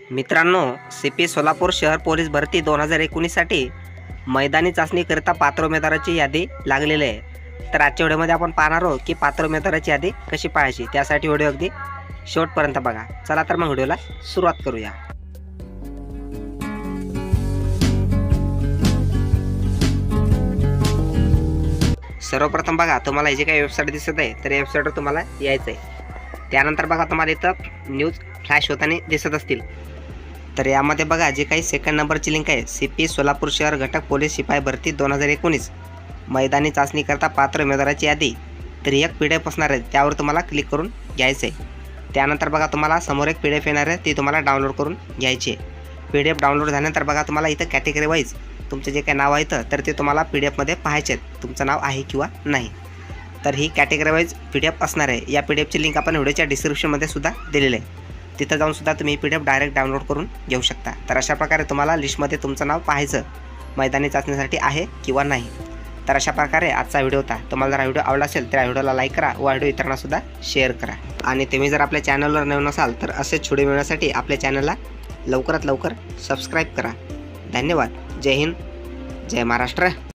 मित्रांनो, CP सोलापूर शहर police भरती 2019 साठी मैदानी चाचणीकरिता पात्र उमेदवाराची यादी लागलेली आहे। तर आजच्या व्हिडिओमध्ये आपण पाहणार आहोत की पात्र उमेदवाराची यादी कशी पाहायची, त्यासाठी व्हिडिओ अगदी शेवटपर्यंत बघा। चला तर मग व्हिडिओला सुरुवात करूया। सर्वप्रथम बघा, तुम्हाला जी काही वेबसाईट दिसत आहे तर या वेबसाईटवर तुम्हाला यायचं आहे। त्यानंतर बघा, तुम्हाला इथं न्यूज फ्लॅश होताना दिसत असतील। तर यामध्ये बघा, जे काही सेकंड नंबरची लिंक आहे, CP सोलापूर शहर घटक पोलीस शिपाई भरती 2019 मैदानी चाचणीकरता पात्र उमेदवाराची यादी, तर एक PDF असणार आहे, त्यावर तुम्हाला क्लिक करून घ्यायचं आहे। त्यानंतर बघा, तुम्हाला समोर एक PDF येणार आहे, ती तुम्हाला डाउनलोड करून घ्यायची आहे। PDF डाउनलोड झाल्यानंतर बघा, तुम्हाला इथं कॅटेगरी वाईज तुमचे जे काही नाव आहे तर ते तुम्हाला PDF मध्ये पाहायचे आहेत, तुमचं नाव आहे किंवा नाही। तर ही कॅटेगरी वाईज PDF असणार आहे। या PDFची लिंक आपण व्हिडिओच्या डिस्क्रिप्शनमध्ये सुद्धा दिलेली आहे, तिथं जाऊन सुद्धा तुम्ही PDF डायरेक्ट डाउनलोड करून घेऊ शकता। तर अशा प्रकारे तुम्हाला लिस्टमध्ये तुमचं नाव पाहायचं मैदानी चाचणीसाठी आहे किंवा नाही। तर अशा प्रकारे आजचा व्हिडिओ होता। तुम्हाला जर हा व्हिडिओ आवडला असेल तर या व्हिडिओला लाईक करा व व्हिडिओ इतरांना सुद्धा शेअर करा। आणि तुम्ही जर आपल्या चॅनलवर नवीन असाल तर असेच व्हिडिओ मिळण्यासाठी आपल्या चॅनलला लवकरात लवकर सबस्क्राईब करा। धन्यवाद। जय हिंद, जय महाराष्ट्र।